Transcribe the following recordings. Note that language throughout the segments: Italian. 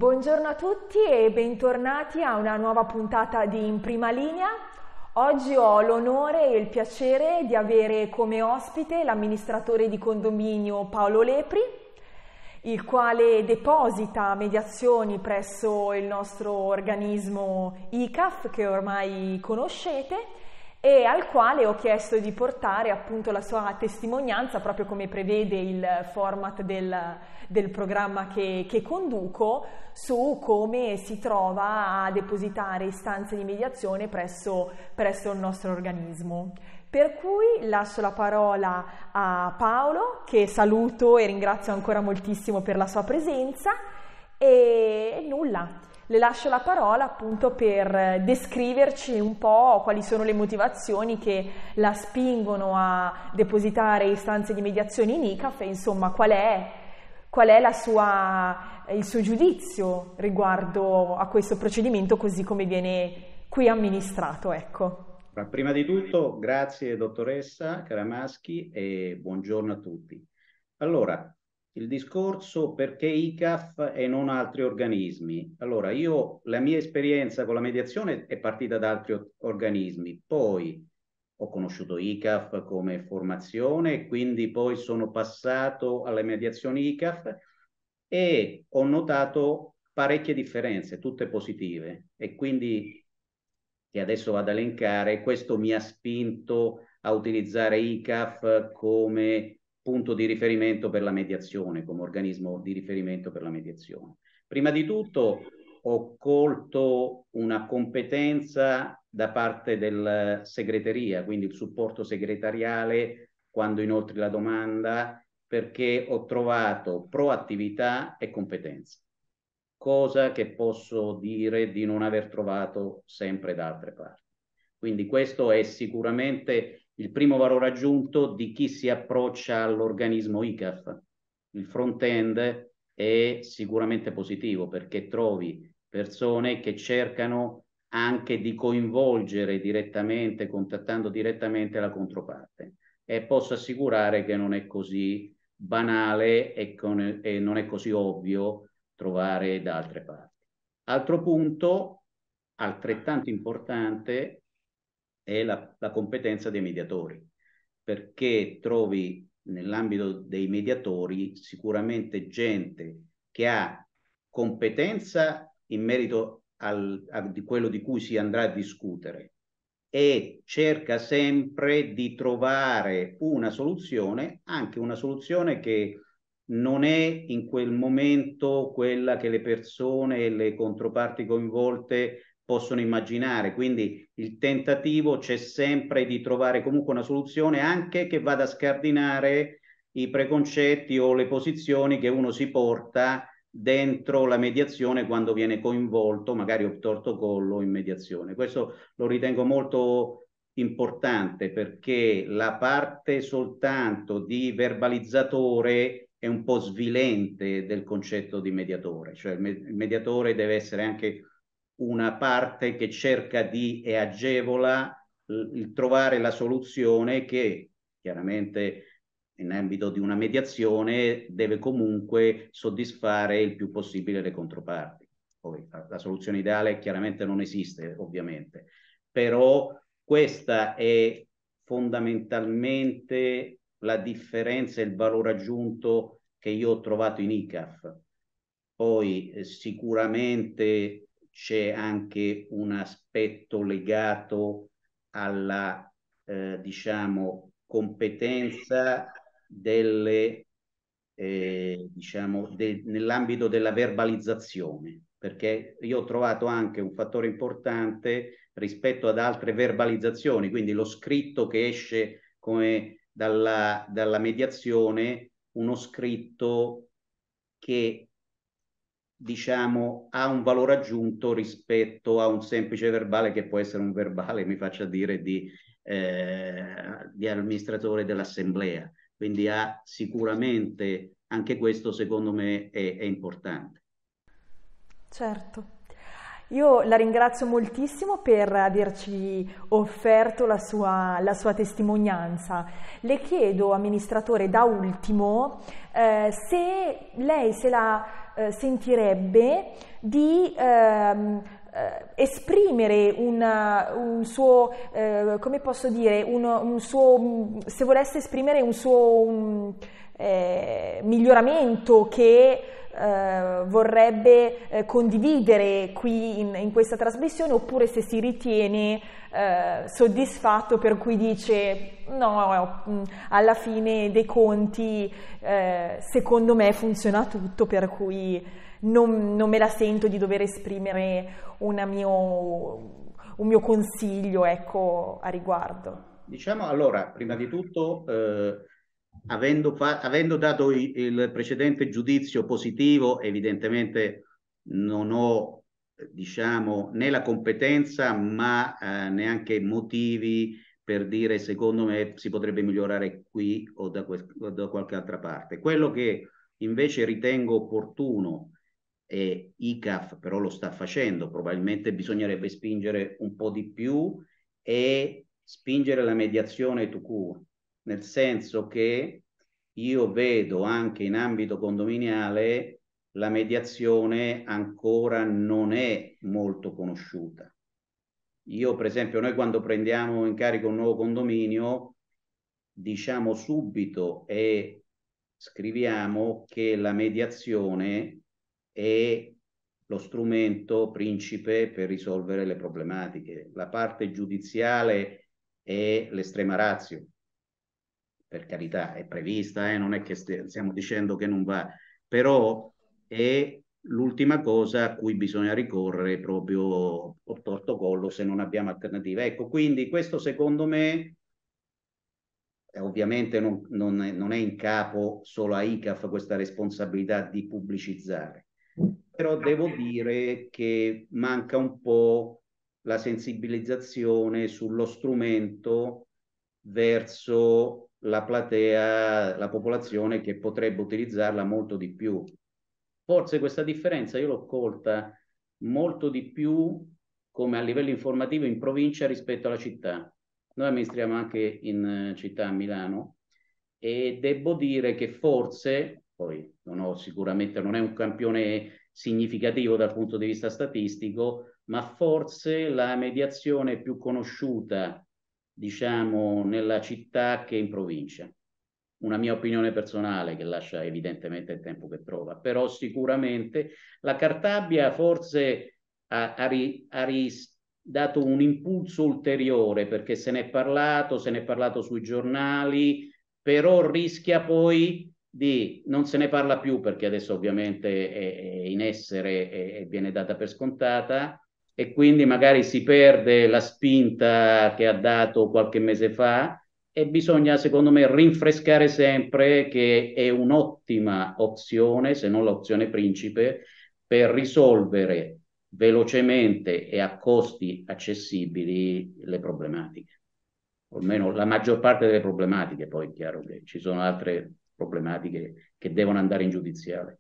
Buongiorno a tutti e bentornati a una nuova puntata di In Prima Linea. Oggi ho l'onore e il piacere di avere come ospite l'amministratore di condominio Paolo Lepri, il quale deposita mediazioni presso il nostro organismo ICAF, che ormai conoscete, e al quale ho chiesto di portare appunto la sua testimonianza, proprio come prevede il format del programma che conduco, su come si trova a depositare istanze di mediazione presso il nostro organismo. Per cui lascio la parola a Paolo, che saluto e ringrazio ancora moltissimo per la sua presenza, e nulla. Le lascio la parola appunto per descriverci un po' quali sono le motivazioni che la spingono a depositare istanze di mediazione in ICAF e insomma qual è il suo giudizio riguardo a questo procedimento così come viene qui amministrato, ecco. Prima di tutto, grazie dottoressa Caramaschi e buongiorno a tutti. Allora, il discorso perché ICAF e non altri organismi. Allora, la mia esperienza con la mediazione è partita da altri organismi, poi ho conosciuto ICAF come formazione, quindi poi sono passato alle mediazioni ICAF e ho notato parecchie differenze, tutte positive, e quindi che adesso vado ad elencare, questo mi ha spinto a utilizzare ICAF come punto di riferimento per la mediazione, come organismo di riferimento per la mediazione. Prima di tutto ho colto una competenza da parte del segreteria, quindi il supporto segretariale quando inoltri la domanda, perché ho trovato proattività e competenza, cosa che posso dire di non aver trovato sempre da altre parti. Quindi questo è sicuramente il primo valore aggiunto di chi si approccia all'organismo ICAF. Il front-end è sicuramente positivo perché trovi persone che cercano anche di coinvolgere direttamente, contattando direttamente la controparte. E posso assicurare che non è così banale e non è così ovvio trovare da altre parti. Altro punto altrettanto importante è la competenza dei mediatori, perché trovi nell'ambito dei mediatori sicuramente gente che ha competenza in merito di quello di cui si andrà a discutere e cerca sempre di trovare una soluzione, anche una soluzione che non è in quel momento quella che le persone e le controparti coinvolte possono immaginare. Quindi il tentativo c'è sempre di trovare comunque una soluzione anche che vada a scardinare i preconcetti o le posizioni che uno si porta dentro la mediazione quando viene coinvolto, magari obtorto collo in mediazione. Questo lo ritengo molto importante perché la parte soltanto di verbalizzatore è un po' svilente del concetto di mediatore, cioè il mediatore deve essere anche una parte che cerca di e agevola il trovare la soluzione che chiaramente in ambito di una mediazione deve comunque soddisfare il più possibile le controparti. Poi la soluzione ideale chiaramente non esiste, ovviamente, però questa è fondamentalmente la differenza e il valore aggiunto che io ho trovato in ICAF. Poi sicuramente c'è anche un aspetto legato alla, diciamo, competenza nell'ambito della verbalizzazione, perché io ho trovato anche un fattore importante rispetto ad altre verbalizzazioni, quindi lo scritto che esce come dalla mediazione, uno scritto che diciamo ha un valore aggiunto rispetto a un semplice verbale che può essere un verbale, mi faccia dire, di amministratore dell'assemblea. Quindi ha sicuramente, anche questo secondo me è importante. Certo. Io la ringrazio moltissimo per averci offerto la sua testimonianza. Le chiedo, amministratore, da ultimo, se lei se la sentirebbe di esprimere un suo, come posso dire, un suo, se volesse esprimere un suo miglioramento che vorrebbe condividere qui in questa trasmissione, oppure se si ritiene soddisfatto, per cui dice no, alla fine dei conti secondo me funziona tutto, per cui non me la sento di dover esprimere un mio consiglio, ecco, a riguardo. Diciamo allora, prima di tutto, avendo dato il precedente giudizio positivo, evidentemente non ho, diciamo, né la competenza, ma neanche motivi per dire secondo me si potrebbe migliorare qui o da qualche altra parte. Quello che invece ritengo opportuno, e ICAF però lo sta facendo, probabilmente bisognerebbe spingere un po' di più, e spingere la mediazione tout court, nel senso che io vedo anche in ambito condominiale la mediazione ancora non è molto conosciuta. Io, per esempio, noi quando prendiamo in carico un nuovo condominio, diciamo subito e scriviamo che la mediazione è lo strumento principe per risolvere le problematiche. La parte giudiziale è l'estrema ratio, per carità, è prevista, non è che stiamo dicendo che non va, però è l'ultima cosa a cui bisogna ricorrere proprio a torto collo se non abbiamo alternative. Ecco, quindi questo secondo me, ovviamente non è in capo solo a ICAF questa responsabilità di pubblicizzare, però devo dire che manca un po' la sensibilizzazione sullo strumento verso la platea, la popolazione che potrebbe utilizzarla molto di più. Forse questa differenza io l'ho colta molto di più come a livello informativo in provincia rispetto alla città. Noi amministriamo anche in città, a Milano, e devo dire che forse, poi sicuramente non è un campione significativo dal punto di vista statistico, ma forse la mediazione è più conosciuta, diciamo, nella città che in provincia. Una mia opinione personale che lascia evidentemente il tempo che trova, però sicuramente la Cartabia forse ha dato un impulso ulteriore, perché se n'è parlato sui giornali, però rischia poi non se ne parla più, perché adesso ovviamente è in essere e viene data per scontata, e quindi magari si perde la spinta che ha dato qualche mese fa, e bisogna secondo me rinfrescare sempre che è un'ottima opzione, se non l'opzione principe, per risolvere velocemente e a costi accessibili le problematiche, o almeno la maggior parte delle problematiche. Poi è chiaro che ci sono altre problematiche che devono andare in giudiziale.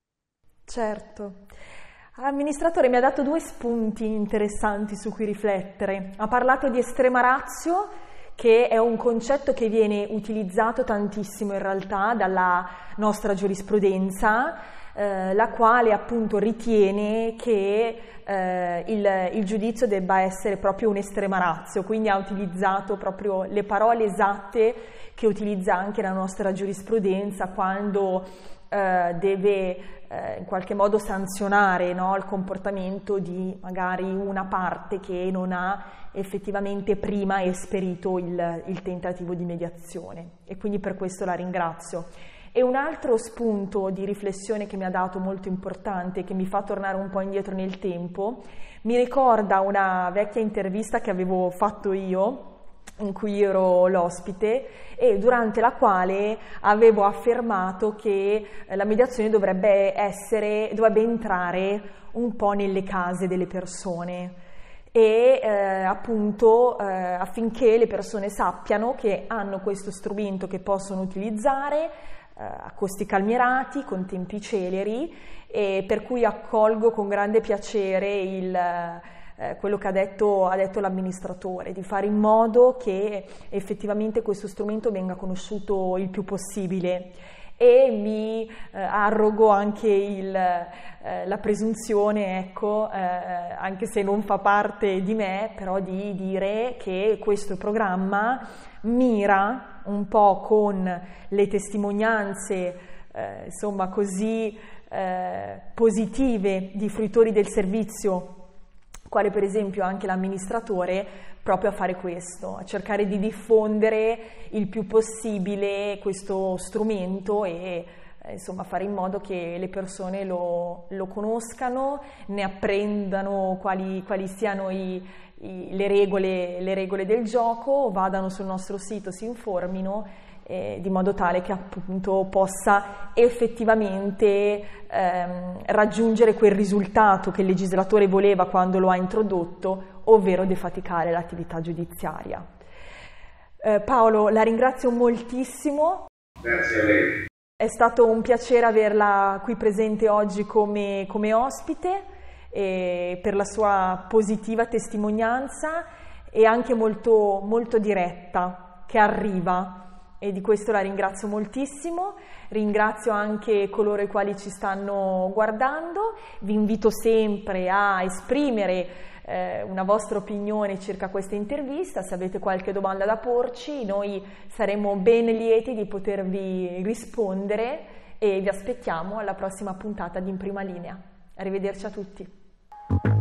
Certo. L'amministratore mi ha dato due spunti interessanti su cui riflettere. Ha parlato di estrema ratio, che è un concetto che viene utilizzato tantissimo in realtà dalla nostra giurisprudenza, la quale appunto ritiene che il giudizio debba essere proprio un'estrema ratio, quindi ha utilizzato proprio le parole esatte che utilizza anche la nostra giurisprudenza quando deve in qualche modo sanzionare, no, il comportamento di magari una parte che non ha effettivamente prima esperito il tentativo di mediazione, e quindi per questo la ringrazio. E un altro spunto di riflessione che mi ha dato molto importante, che mi fa tornare un po' indietro nel tempo, mi ricorda una vecchia intervista che avevo fatto io, in cui ero l'ospite, e durante la quale avevo affermato che la mediazione dovrebbe entrare un po' nelle case delle persone. e appunto affinché le persone sappiano che hanno questo strumento che possono utilizzare a costi calmierati, con tempi celeri, e per cui accolgo con grande piacere quello che ha detto l'amministratore, di fare in modo che effettivamente questo strumento venga conosciuto il più possibile. E mi arrogo anche la presunzione, ecco, anche se non fa parte di me, però di dire che questo programma mira un po' con le testimonianze, insomma, così positive di fruitori del servizio, quale per esempio anche l'amministratore, proprio a fare questo, a cercare di diffondere il più possibile questo strumento e insomma fare in modo che le persone lo conoscano, ne apprendano quali siano le regole del gioco, vadano sul nostro sito, si informino, di modo tale che appunto possa effettivamente raggiungere quel risultato che il legislatore voleva quando lo ha introdotto, ovvero defaticare l'attività giudiziaria. Paolo, la ringrazio moltissimo. Grazie a lei. È stato un piacere averla qui presente oggi come ospite, per la sua positiva testimonianza e anche molto, molto diretta, che arriva. E di questo la ringrazio moltissimo, ringrazio anche coloro i quali ci stanno guardando, vi invito sempre a esprimere una vostra opinione circa questa intervista, se avete qualche domanda da porci noi saremo ben lieti di potervi rispondere e vi aspettiamo alla prossima puntata di In Prima Linea. Arrivederci a tutti.